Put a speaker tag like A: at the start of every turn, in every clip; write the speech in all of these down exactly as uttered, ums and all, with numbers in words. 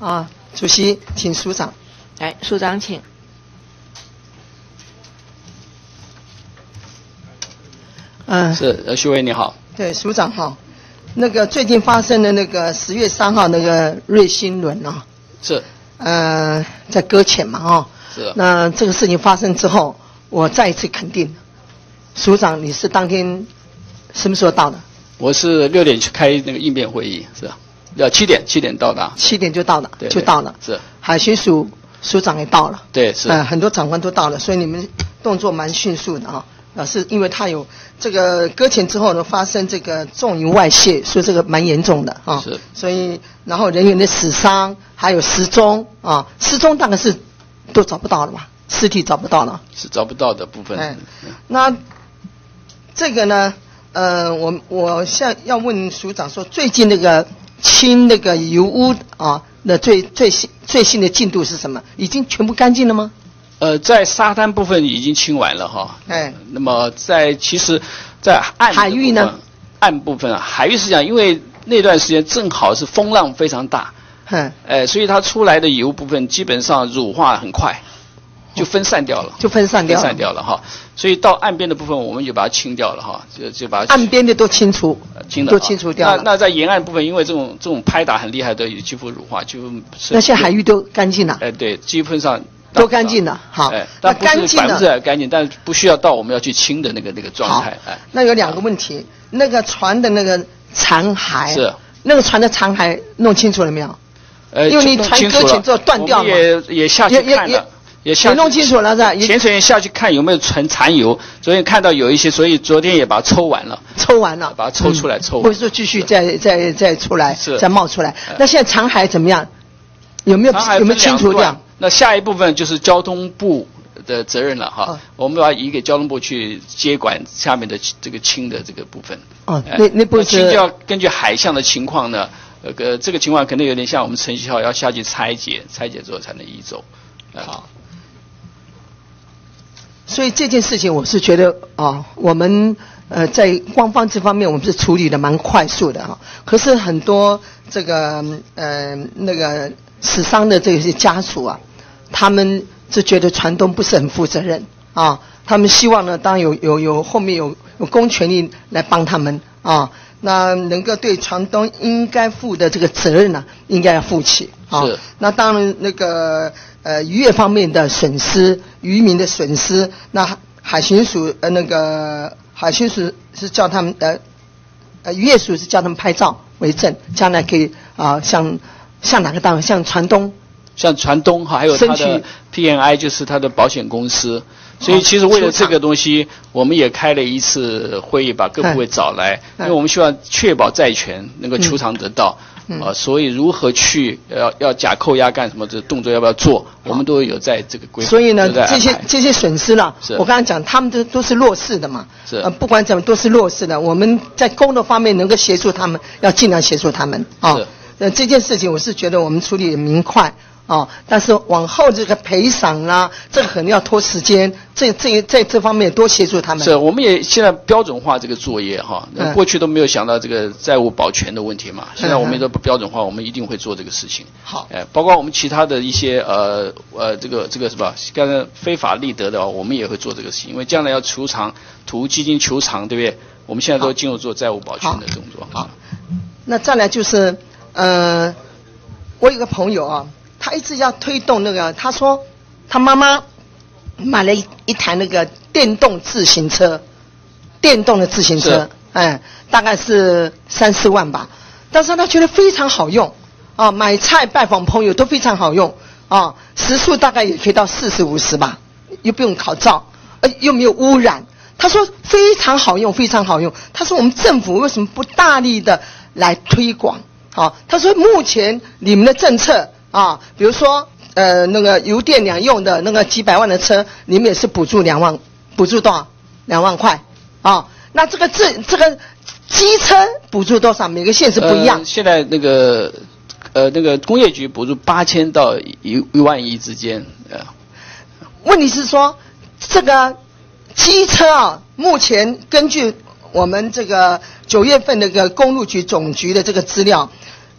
A: 啊，主席，请署长。
B: 来，署长请。
A: 嗯，
C: 是，呃，徐委你好。
A: 对，署长好。那个最近发生的那个十月三号那个瑞星轮啊，
C: 是，
A: 呃，在搁浅嘛哦。
C: 是。
A: 那这个事情发生之后，我再一次肯定，署长你是当天什么时候到的？
C: 我是六点去开那个应变会议，是吧？要七点七点到达。
A: 七点就到了，
C: 对，
A: 就到了。
C: 是。
A: 海巡署署长也到了。
C: 对，是。
A: 呃，很多长官都到了，所以你们动作蛮迅速的啊。啊，是因为他有这个搁浅之后呢，发生这个重油外泄，所以这个蛮严重的啊。
C: 是。
A: 所以，然后人员的死伤，还有失踪啊，失踪大概是都找不到了吧？尸体找不到了。
C: 是找不到的部分。
A: 哎，那这个呢？呃，我我现在要问署长说，最近那个清那个油污啊，那最最新最新的进度是什么？已经全部干净了吗？
C: 呃，在沙滩部分已经清完了哈。
A: 哎。
C: 那么在其实，在岸
A: 海域呢？
C: 岸部分啊，海域是这样，因为那段时间正好是风浪非常大，
A: 嗯，
C: 哎，所以它出来的油部分基本上乳化很快，就分散掉了，
A: 就分散掉了，
C: 分散掉了哈。所以到岸边的部分，我们就把它清掉了哈，就就把
A: 岸边的都清除，
C: 呃、清了，
A: 都清除掉了。
C: 那那在沿岸部分，因为这种这种拍打很厉害的，几乎乳化，就
A: 那些海域都干净了。
C: 哎，对，基本上。
A: 都干净了，好，
C: 哎，但不是百分之百干净，但不需要到我们要去清的那个那个状态。哎，
A: 那有两个问题，那个船的那个残骸，
C: 是
A: 那个船的残骸弄清楚了没有？
C: 呃，
A: 因为你船搁浅之后断掉了，
C: 也也下去看了，也下
A: 也弄清楚了是吧？
C: 潜水员下去看有没有存残油，昨天看到有一些，所以昨天也把它抽完了，
A: 抽完了，
C: 把它抽出来，抽完，
A: 或者说继续再再再出来，
C: 是
A: 再冒出来。那现在残骸怎么样？有没有有没有清除掉？
C: 那下一部分就是交通部的责任了哈，哦、我们要移给交通部去接管下面的这个清的这个部分。
A: 哦，那那不是
C: 清就要根据海象的情况呢，呃，这个情况可能有点像我们晨曦号要下去拆解，拆解之后才能移走。
A: 好。所以这件事情我是觉得啊、哦，我们呃在官方这方面我们是处理的蛮快速的哈，可是很多这个呃那个死伤的这些家属啊。他们是觉得船东不是很负责任啊，他们希望呢，当然有有有后面有有公权力来帮他们啊，那能够对船东应该负的这个责任呢、啊，应该要负起啊。
C: 是。那
A: 当然那个呃渔业方面的损失，渔民的损失，那海巡署呃那个海巡署是叫他们呃呃渔业署是叫他们拍照为证，将来可以啊向向哪个单位向船东。
C: 像船东哈，还有他的 P N I 就是他的保险公司，所以其实为了这个东西，我们也开了一次会议，把各部委找来，因为我们希望确保债权能够求偿得到，
A: 嗯、
C: 啊，所以如何去要要假扣押干什么的动作要不要做，我们都有在这个规划。
A: 所以呢，这些这些损失啦，我刚才讲，他们都都是弱势的嘛，
C: 是
A: 呃，不管怎么都是弱势的，我们在公的方面能够协助他们，要尽量协助他们啊。呃，这件事情我是觉得我们处理得明快。哦，但是往后这个赔偿啦，这个可能要拖时间，这这在这方面多协助他们。
C: 是，我们也现在标准化这个作业哈，嗯、过去都没有想到这个债务保全的问题嘛，现在我们都标准化，我们一定会做这个事情。
A: 好，
C: 哎，包括我们其他的一些呃呃这个这个是吧？刚才非法利得的话，我们也会做这个事情，因为将来要求偿，图基金求偿，对不对？我们现在都进入做债务保全的动作。
A: 好，好那再来就是呃，我有个朋友啊。他一直要推动那个，他说他妈妈买了一一台那个电动自行车，电动的自行车，哎，大概是三四万吧。但是他觉得非常好用啊，买菜拜访朋友都非常好用啊，时速大概也可以到四十五十吧，又不用考照，呃，又没有污染。他说非常好用，非常好用。他说我们政府为什么不大力的来推广？啊，他说目前你们的政策。啊，比如说，呃，那个油电两用的那个几百万的车，你们也是补助两万，补助多少？两万块。啊，那这个这这个机车补助多少？每个县市不一样。
C: 呃、现在那个，呃，那个工业局补助八千到一一万一之间。呃，
A: 问题是说，这个机车啊，目前根据我们这个九月份那个公路局总局的这个资料。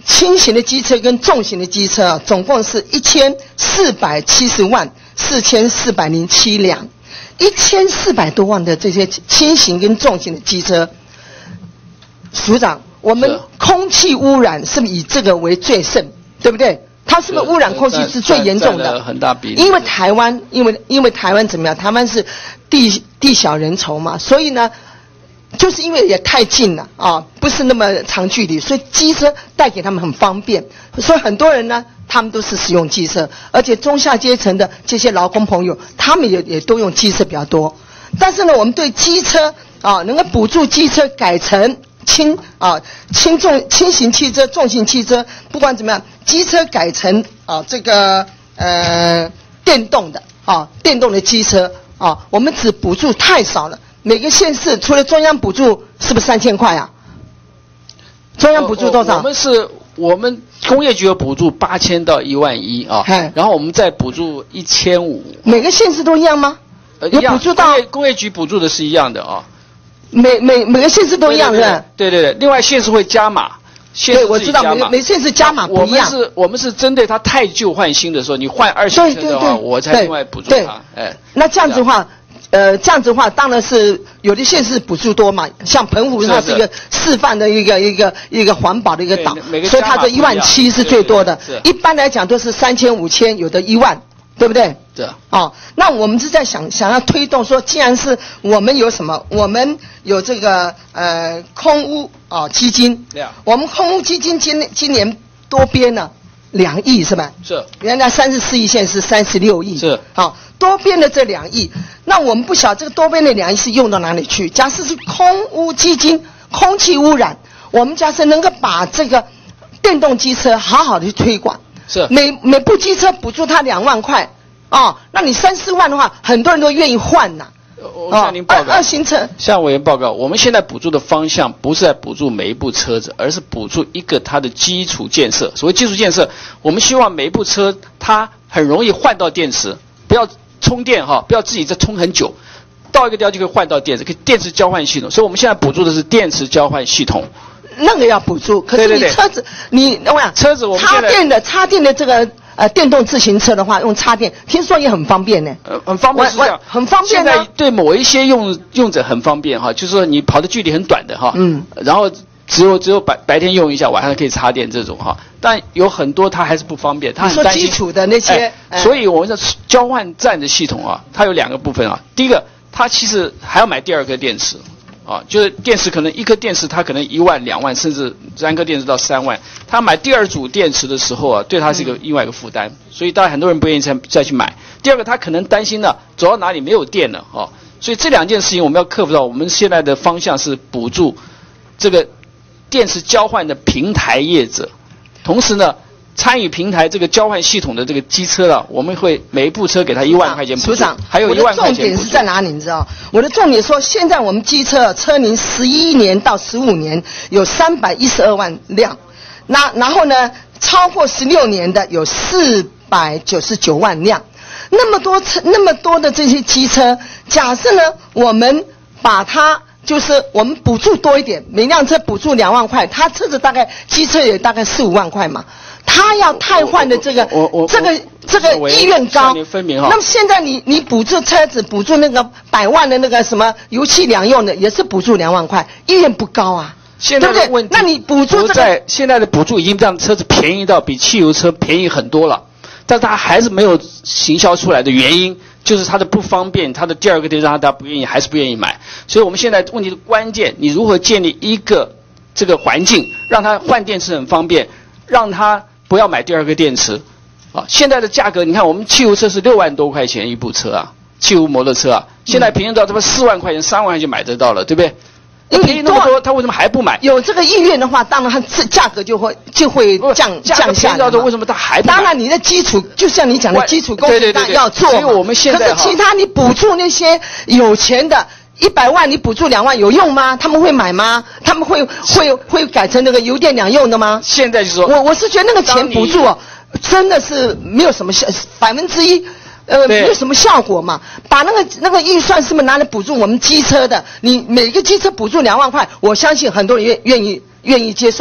A: 轻型的机车跟重型的机车啊，总共是一千四百七十万四千四百零七辆，一千四百多万的这些轻型跟重型的机车。署长，我们空气污染是不是以这个为最甚，对不对？它是不是污染空气是最严重的？
C: 很大比例。
A: 因为台湾，因为因为台湾怎么样？台湾是地地小人稠嘛，所以呢，就是因为也太近了啊，不是那么长距离，所以机车带给他们很方便，所以很多人呢，他们都是使用机车，而且中下阶层的这些劳工朋友，他们也也都用机车比较多。但是呢，我们对机车啊，能够补助机车改成轻啊轻重轻型汽车、重型汽车，不管怎么样，机车改成啊这个呃电动的啊电动的机车啊，我们只补助太少了。每个县市除了中央补助，是不是三千块啊？中央补助多少？
C: 我们是我们工业局有补助八千到一万一啊，然后我们再补助一千五。
A: 每个县市都一样吗？
C: 呃，
A: 有补助到
C: 工业工业局补助的是一样的啊。
A: 每每每个县市都一样，是吧？
C: 对对对，另外县市会加码，县市
A: 对，我知道每每县市加码不一样。
C: 我们是，我们是针对它太旧换新的时候，你换二型车的话，我才另外补助它。哎，
A: 那这样子的话，呃，这样子的话，当然是有的县市补助多嘛，像澎湖它是一个示范的一个一个一个环保的一个岛，所以它这一万七是最多的。一般来讲都是三千五千，有的一万。对不对？
C: 对。
A: 哦，那我们是在想想要推动说，既然是我们有什么，我们有这个呃空污哦基金，
C: 对啊，
A: 我们空污基金今今年多编了两亿是吧？
C: 是。
A: 原来三十四亿，现在是三十六亿。
C: 是。
A: 好、哦，多编的这两亿，那我们不晓得这个多编的两亿是用到哪里去？假设是空污基金，空气污染，我们假设能够把这个电动机车好好的去推广。
C: 是
A: 每每部机车补助他两万块，哦，那你三四万的话，很多人都愿意换呐、
C: 啊。我向您报告，
A: 二二型车
C: 向委员报告，我们现在补助的方向不是在补助每一部车子，而是补助一个它的基础建设。所谓基础建设，我们希望每一部车它很容易换到电池，不要充电哈，不要自己再充很久，到一个地方就可以换到电池，可以电池交换系统。所以我们现在补助的是电池交换系统。
A: 那个要补助，可是你车子，对对对你我想
C: 车子我们
A: 插电的插电的这个呃电动自行车的话，用插电，听说也很方便呢。
C: 呃，很方便是这样，
A: 很方便呢。
C: 现在对某一些用用者很方便哈，就是说你跑的距离很短的哈，嗯，然后只有只有白白天用一下，晚上可以插电这种哈。但有很多它还是不方便，它很担心。
A: 你说基础的那些，
C: 哎
A: 哎、
C: 所以我们的交换站的系统啊，它有两个部分啊。第一个，它其实还要买第二颗电池。啊，就是电池可能一颗电池它可能一万两万，甚至三颗电池到三万。他买第二组电池的时候啊，对他是一个另外一个负担，所以当然很多人不愿意再再去买。第二个，他可能担心呢，走到哪里没有电了啊，所以这两件事情我们要克服到。我们现在的方向是补助这个电池交换的平台业者，同时呢，参与平台这个交换系统的这个机车了，我们会每一部车给他一万块钱补助，
A: 署长，
C: 还有一万块钱补助。
A: 我的重点是在哪里？你知道？我的重点说，现在我们机车车龄十一年到十五年有三百一十二万辆，那然后呢，超过十六年的有四百九十九万辆，那么多车，那么多的这些机车，假设呢，我们把它。就是我们补助多一点，每辆车补助两万块，他车子大概机车也大概四五万块嘛，他要汰换的这个这个这个意愿高。那么现在你你补助车子，补助那个百万的那个什么油气两用的，也是补助两万块，意愿不高啊，
C: 现在
A: 对不对？那你补助这个，
C: 在现在的补助已经让车子便宜到比汽油车便宜很多了，但它还是没有行销出来的原因。就是它的不方便，它的第二个点让大家不愿意，还是不愿意买。所以我们现在问题的关键，你如何建立一个这个环境，让它换电池很方便，让它不要买第二个电池。啊，现在的价格，你看我们汽油车是六万多块钱一部车啊，汽油摩托车啊，现在便宜到这么四万块钱、三万块钱就买得到了，对不对？因为便宜那么多，他为什么还不买？
A: 有这个意愿的话，当然它这价格就会就会降降下来。
C: 为什么他还不买？
A: 当然，你的基础就像你讲的基础工程当然要做。
C: 所以我们现在
A: 可是其他你补助那些有钱的，一百万你补助两万有用吗？他们会买吗？他们会会会改成那个油电两用的吗？
C: 现在就是说，
A: 我我是觉得那个钱补助真的是没有什么效，百分之一。呃，没有什么效果嘛？把那个那个预算是不是拿来补助我们机车的？你每个机车补助两万块，我相信很多人愿愿意愿意接受。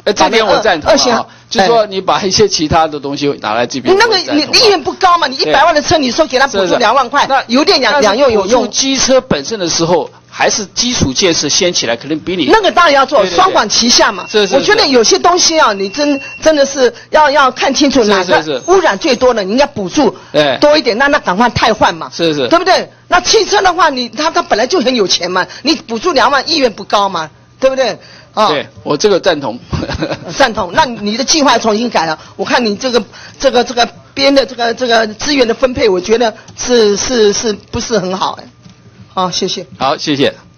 C: 哎，这点我赞同
A: 二线
C: 啊，就是说你把一些其他的东西拿来这边。
A: 那个你利润不高嘛？你一百万的车，你说给他补助两万块，
C: 那
A: 油电两两用有用。
C: 机车本身的时候，还是基础建设先起来，可能比你
A: 那个当然要做，双管齐下嘛。
C: 是是。
A: 我觉得有些东西啊，你真真的是要要看清楚哪个污染最多的，你应该补助多一点，那那赶快汰换嘛。
C: 是是。
A: 对不对？那汽车的话，你他他本来就很有钱嘛，你补助两万，意愿不高嘛，对不对？
C: 啊，对我这个赞同，
A: 赞同。那你的计划重新改了，我看你这个这个这个编的这个这个资源的分配，我觉得是是是不是很好哎？好，谢谢。
C: 好，谢谢。